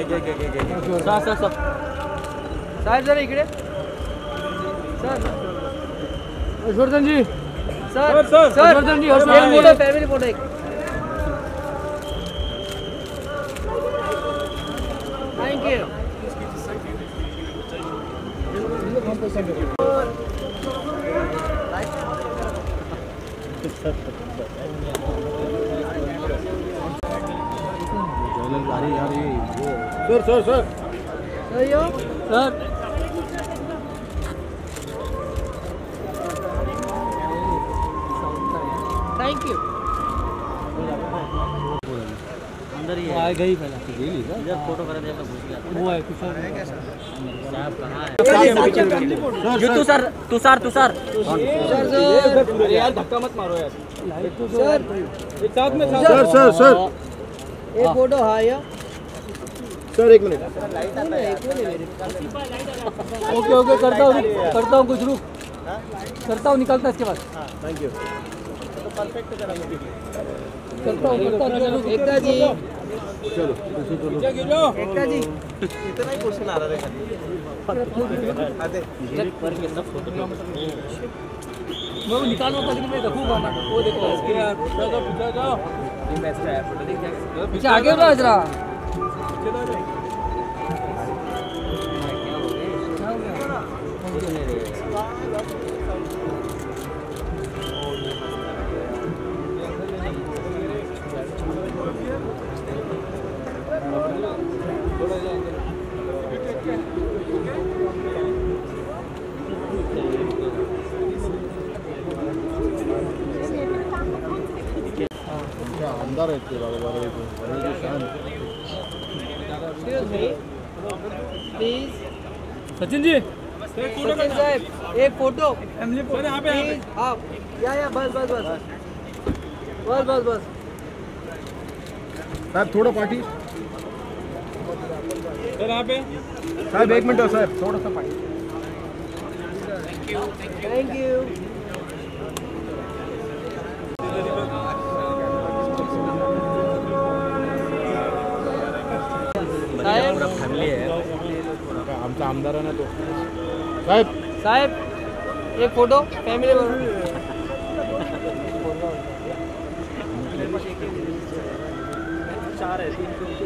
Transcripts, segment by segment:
साहेब जरा इकडे sir Harshvardhan ji sir Harshvardhan ji photo family photo एक थँक्यू सर थैंक यू अंदर ही आ गई पहले इधर फोटो करा दे घुस गया वो है कुछ साहब कहां है तुषार अरे यार धक्का मत मारो यार सर एक साथ में सर एक फोटो हाँ या सर एक मिनट ओके करता हूँ कुछ रुक करता हूँ निकलता इसके बाद थैंक यू तो परफेक्ट करता हूँ एकता जी चलो एकता जी इतना ही क्वेश्चन आ रहा है मैं निकालूँ लेकिन मैं रखूँगा ना वो देखो जाओ पीछे आगे बढ़ा जरा अंदर प्लीज सचिन जी सचिन साहब एक फोटो फैमिली फोटो यहाँ पे आप या बस साहब थोड़ा पार्टी सर यहाँ पे साहब एक मिनट साहब थोड़ा सा पार्टी थैंक यू फॅमिली आहे आमचा आमदार आहे ना तो साहेब एक फोटो फॅमिली बरोबर चार है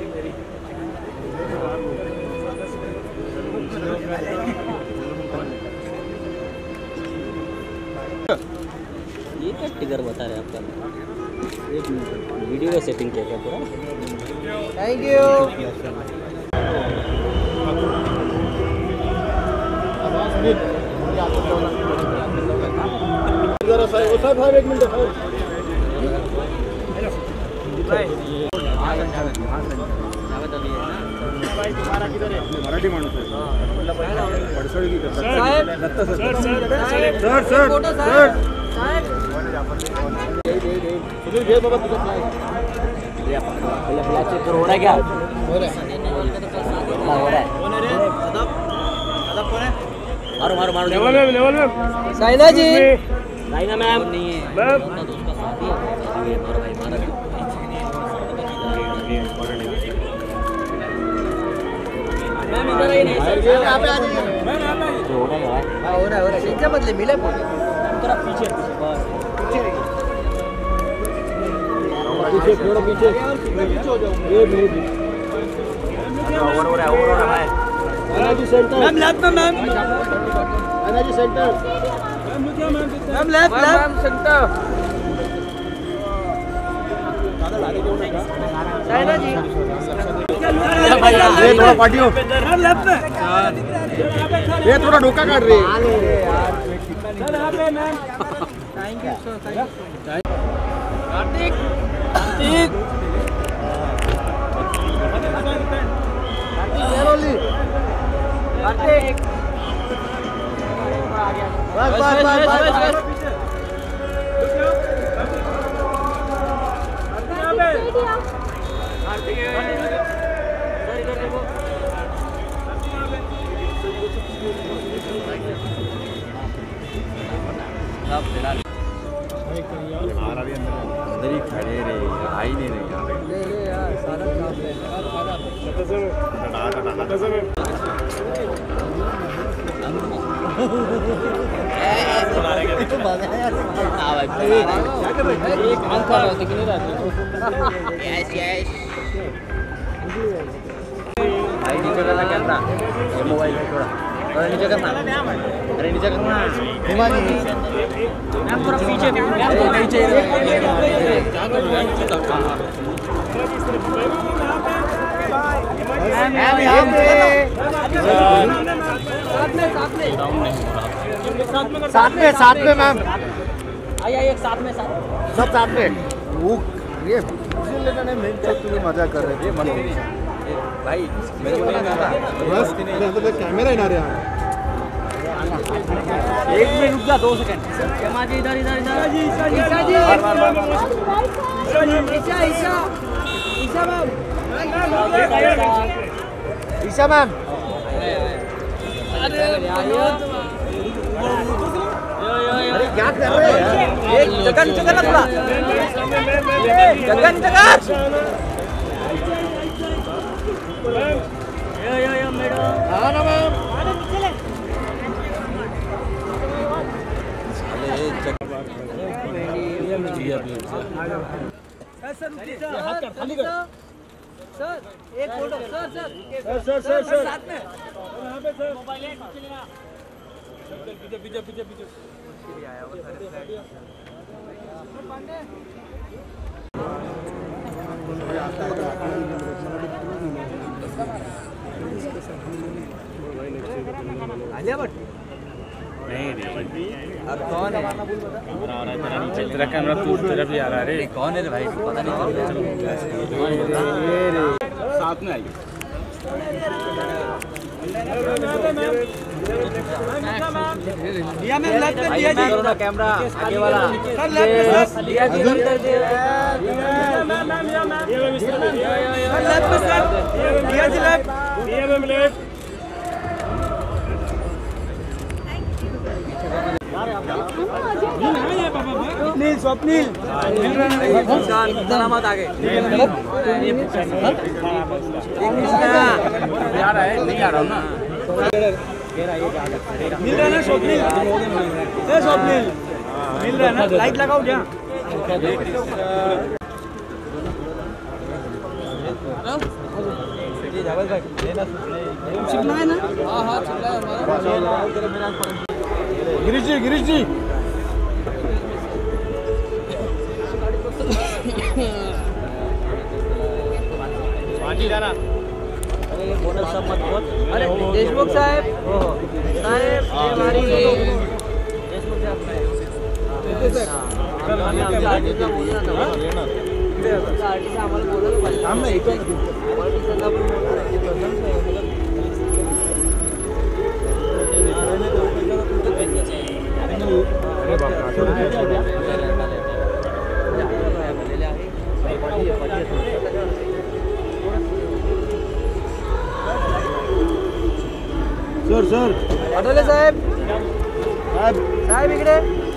ये क्या टिगर बता रहे हैं आपका एक मिनट वीडियो का सेटिंग किया क्या पूरा थैंक यू साहब एक मिनट मराठी माणूस आहे पडसळगी घे बाबा तुझा हो रहा है क्या हो रहा है मारो लेवल में साइना जी साइना मैम नहीं है मैम उसका साथी है मारो भाई मारो मैम इधर आई नहीं यहाँ पे आ जाइए हो रहा है हो रहा है शिक्षा बदले मिले थोड़ा पीछे पीछे थोड़ा पीछे हो जाओ एक मिनट ओवर हो रहा है एनर्जी सेंटर मैम लेफ्ट में ma'am energy centre ma'am left centre Saina ji ये थोड़ा पार्टी हो लेफ्ट में ये थोड़ा डोका काट रही है थैंक यू सर कार्तिक बस अंदर ही खड़े रहे आई नहीं रहे यहाँ पे ले यार सारा काम ले नीचे करना कैमरा, ये मोबाइल है थोड़ा नीचे करना, अरे नीचे करना, मैम थोड़ा पीछे साथ में मैम, आइए एक साथ में सब साथ में। वो ये लेना नहीं, मैं मजा कर रहे थे भाई मेरे को नहीं आता बस कैमरा ही ना रहा। एक मिनट रुक जा 2 सेकंड क्षमा जी इधर इधर इधर ईशा जी ईशा मैम ईशा मैम अरे क्या कर रहे हैं? एक जगह नीचे करना थोड़ा जगह नीचे कर यो मैडम हाँ ना मैम। सर एक फोटो सर साथ में मोबाइल है पीछे आया वो सारे आलिया भट्ट नहीं रे अब कौन है तेरा कैमरा तू तेरा भी आ रहा है रे कौन है रे भाई पता नहीं चल रहा साथ में आइए लिया मैं लेफ्ट पे लिया जी करो ना कैमरा आगे वाला सर लेफ्ट पे लिया जी कर दे मैम सर लेफ्ट पे सर लिया जी लेफ्ट स्वप्निल सलामत आगे आ रहा है नहीं आ रहा हूँ ना मिल रहा है ना स्वप्निल स्वप्निल मिल रहा है ना लाइट लगाओ क्या चिपना है ना हाँ चिपना है गिरीश जी अरे देशमुख साहब हमारी देशमुख सर आठवले साहेब इकडे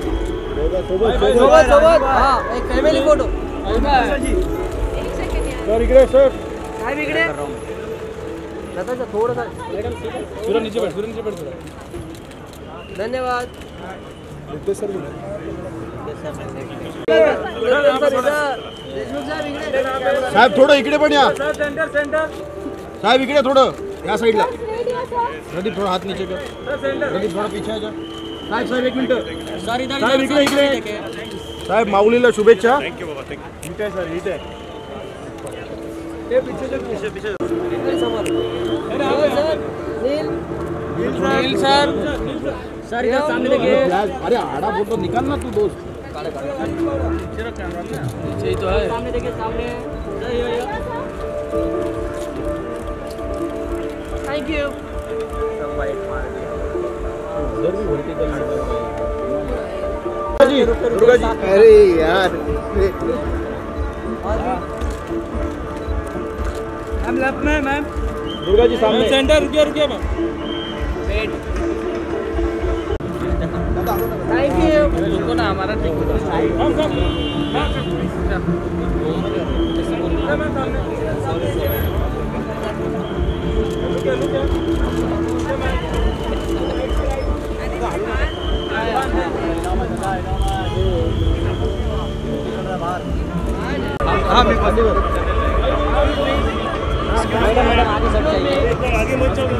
सोबत हाँ एक फॅमिली फोटो सर इकडे सर साहेब इकडे थोडं सूर्य नीचे बैठ थोड़ा धन्यवाद सर साहेब थोडं इकडे पण या साहेब इकडे थोडं या साईडला प्रदीप थोड़ा हाथ नीचे कर प्रदीप थोड़ा पीछे आ जा साहेब एक मिनिट साहेब इकडे साहेब माऊलीला शुभेच्छा थँक्यू बाबा थँक्यू सर इथे ते पीछे नील सर इधर सामने देखिए अरे आड़ा फोटो निकाल ना तू दोस्त पीछे ही तो है सामने देखिए सामने थैंक यू दुर्गा जी अरे यार हम लेफ्ट में मैम दुर्गा जी सामने सेंटर रुकिए मैम थैंक यू रुको ना हमारा ठीक है हाँ बिल्कुल मैडम मैडम आगे सब चाहिए आगे मत चलो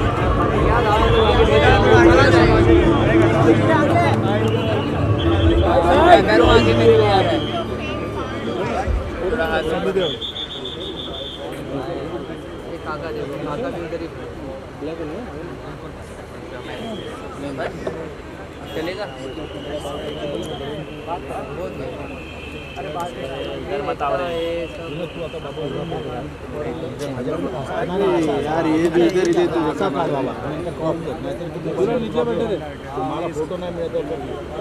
आगे में नहीं आ रहा है काका देखो काका भी उधर ही बस चलेगा बहुत यार ये भी इधर ही दे तू ऐसा कर बाबा पूरा नीचे बैठे रे तुम्हारा फोटो नहीं मिला तो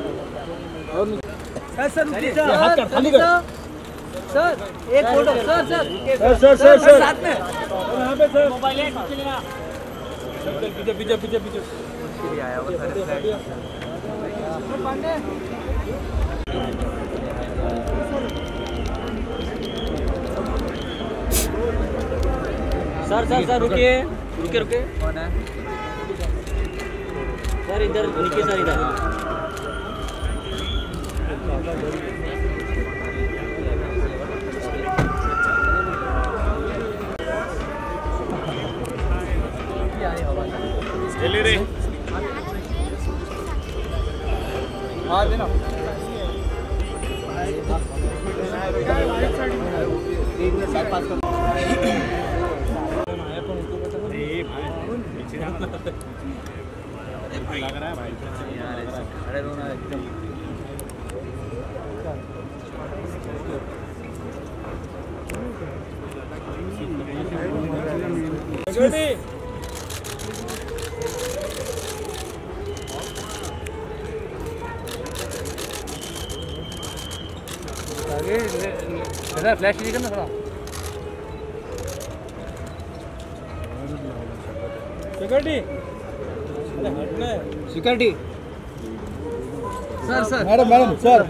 सर हाथ कर खाली कर सर एक फोटो सर सर साथ में यहाँ पे सर मोबाइल है चलेगा पीछे पीछे पीछे पीछे आया वो सारे पांडे सर रुकिए रुकिए कौन है सर इधर निके सर इधर चले रे हाँ देना लग रहा है भाई अरे रोना एकदम फ्लैश दिखा ना थोड़ा security sir madam madam sir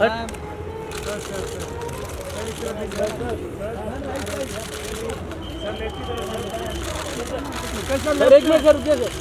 sir एक मिनट सर रुकिए सर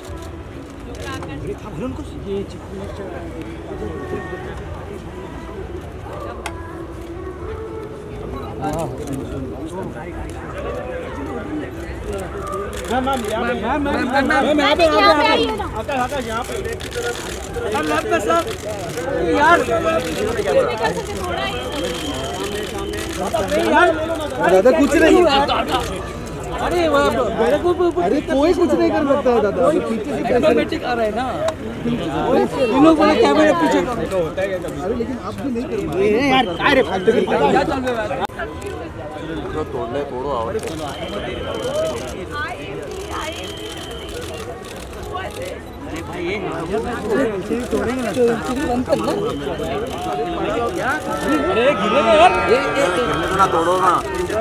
दादा कुछ नहीं अरे मेरे को अरे कोई कुछ नहीं कर सकता है दादा पीछे से ऑटोमेटिक आ रहा है ना इन लोग बोले कैमरे पीछे अरे लेकिन आप भी नहीं कर पाए यार काय रे फालतू की क्या चल रहा है तोड़ने तोड़ो और अरे गिरेगा यार ना तोड़ो ना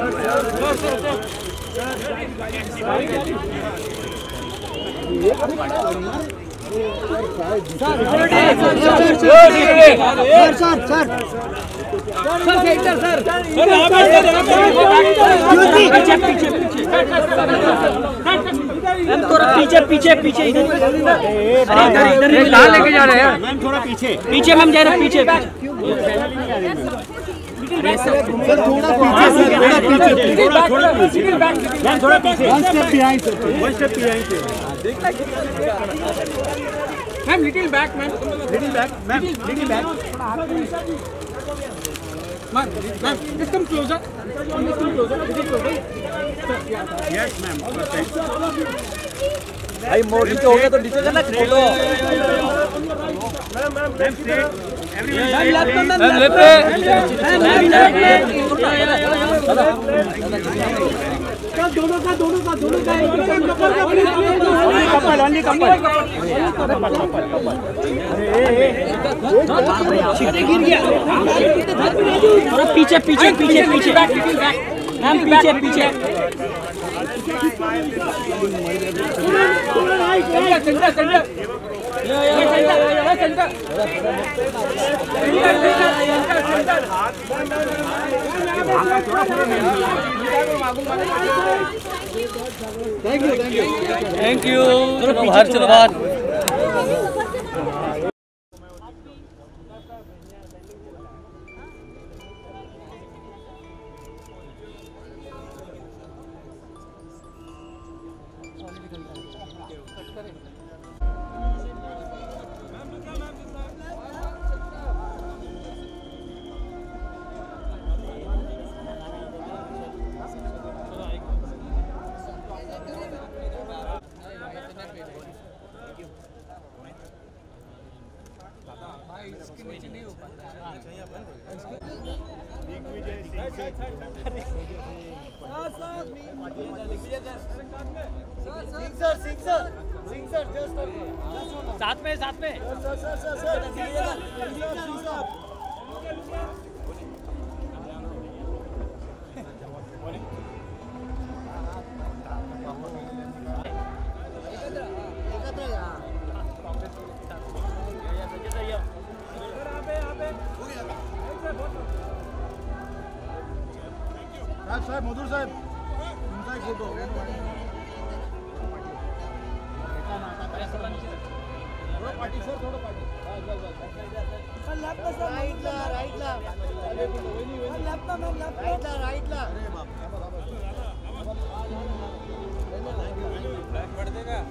पीछे पीछे इधर कहाँ लेके जा रहे हैं मैम थोड़ा पीछे पीछे मैम जा रहे पीछे सर थोड़ा पीछे थोड़ा पीछे मैम थोड़ा पीछे one step behind sir ma'am little back ma'am ma'am just come closer yes ma'am भाई मोड़ नीचे हो गया तो नीचे जाना फोटो मैम स्ट्रेट दोनों का गिर गया पीछे पीछे पीछे पीछे मैम पीछे पीछे सेंटर थैंक यू। चलो बाहर, चलो बाहर। साथ में साहेब मधुर साहेब तुमचा एक फोटो थोडं पाठी सर थोडं पाठी राईटला पडते का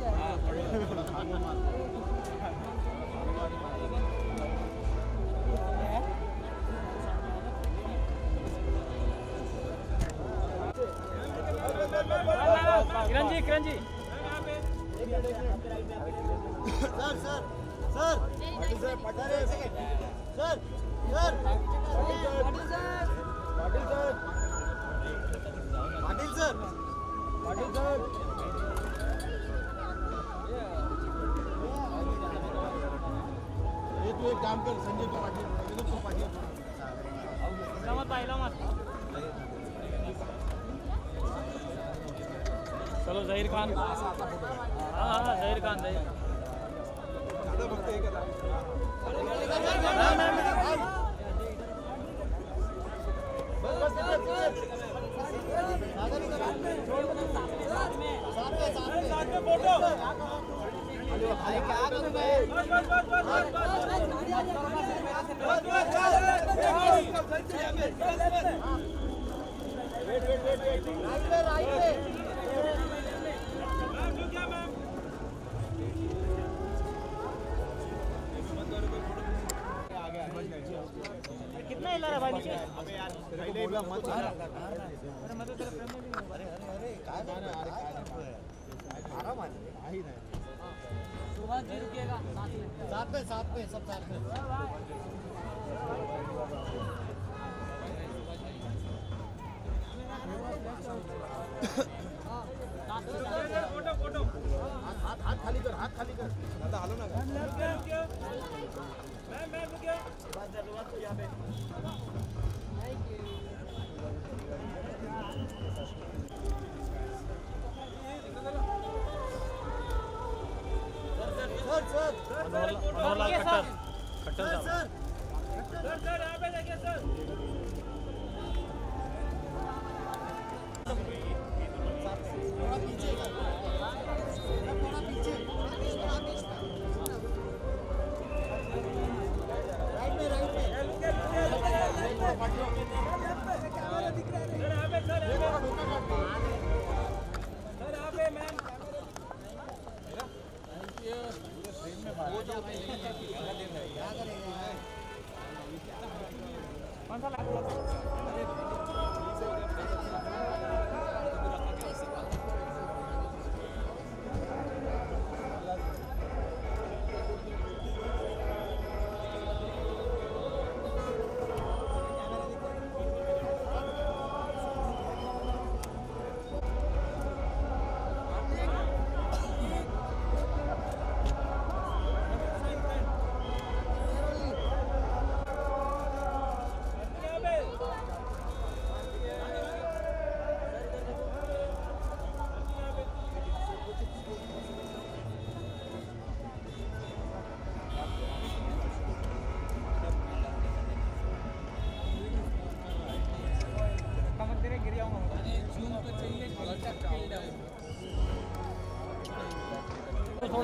किरण जी तू एक काम कर संजय तो पाटील चलो जहीर खान हाँ जहीर खान कितना हिला रहा भाई नीचे साथ में सब साथ में फोटो हाथ खाली कर दादा हालो ना मैं रुक गया बस यहाँ पे मनोहरलाल खट्टर सर यहाँ पे देखिए सर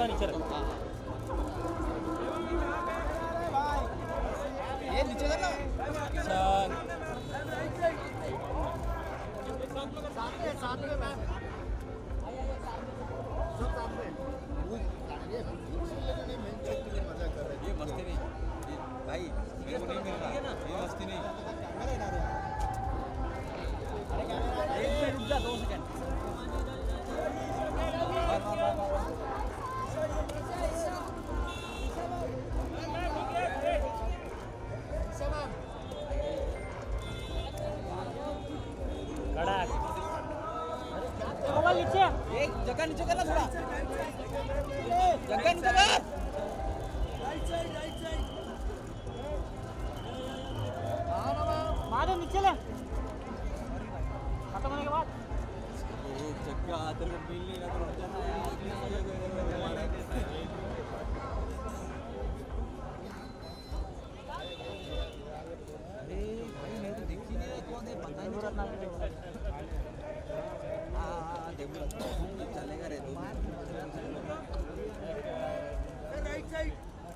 नीचे रख। ये नीचे करना साथ में मैम सब साथ में ये मजा कर रहे हैं। ये मस्ती नहीं भाई, मेरे को नहीं मिल रहा ये मस्ती नहीं। एक मिनट रुक जा, 2 सेकंड। कड़क मोबाइल नीचे, एक जगह नीचे करना थोड़ा, जगह नीचे कर। मारे नीचे ले, खत्म होने के बाद जगह तेरे को मिल नहीं रहा तो जाना यार। अरे भाई मैं तो देख ही नहीं रहा कौन है, पता ही नहीं चल रहा। हाँ देखो चलेगा रे, 2 राइट साइड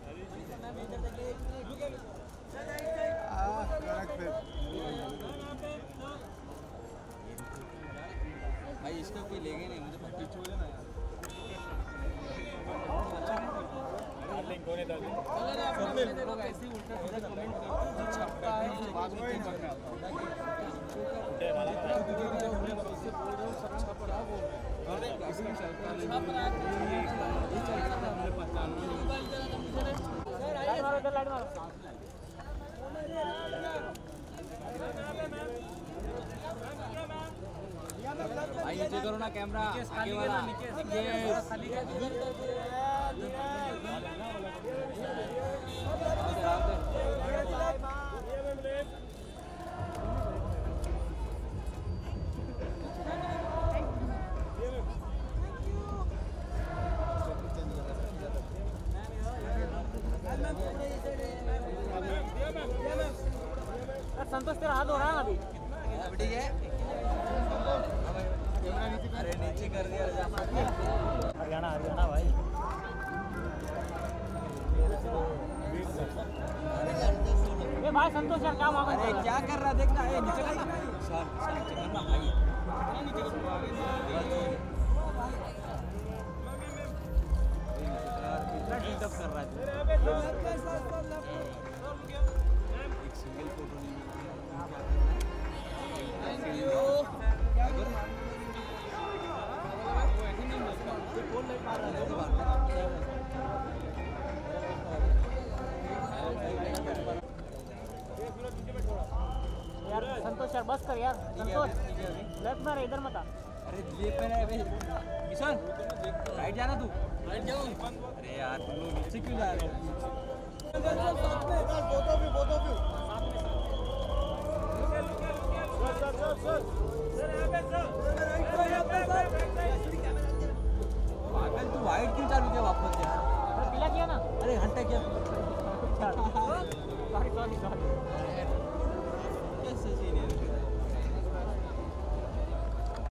भाई इसका कोई लेगे नहीं, मुझे पट्टी छोड़ देना यार। लोग ऐसे ही उल्टा सीधा कमेंट करते हैं, जो छपता है जो बाद में चेंज करना होता है। इससे बोल रहे हो सब छप रहा है, बोल रहे हैं इसमें चलता नहीं, ये चलता था हमने पहचाना नहीं। लाइट मारो, इधर लाइट मारो। भाई नीचे करो ना कैमरा, आगे वाला संतोष तेरा हाथ हो रहा है अभी? अब ठीक है। अरे नीचे कर दिया। हरियाणा हरियाणा भाई। ये भाई संतोष यार क्या मांगा? अरे क्या कर रहा देखना, ये नीचे करना सर, नीचे करना भाई, नीचे कर रहा है। एक सिंगल फोटो नहीं यार संतोष यार बस कर यार, संतोष लेफ्ट में रहे, इधर मत आ। अरे लेफ्ट में रहे भाई किशन, राइट जाना तू, राइट जाओ। अरे यार तुम लोग नीचे क्यों जा रहे हो? पागल तू वाइट क्यों चालू किया वापस यार? अरे पीला किया ना? अरे घंटा क्या सॉरी सॉरी सॉरी। कैसे सीन है?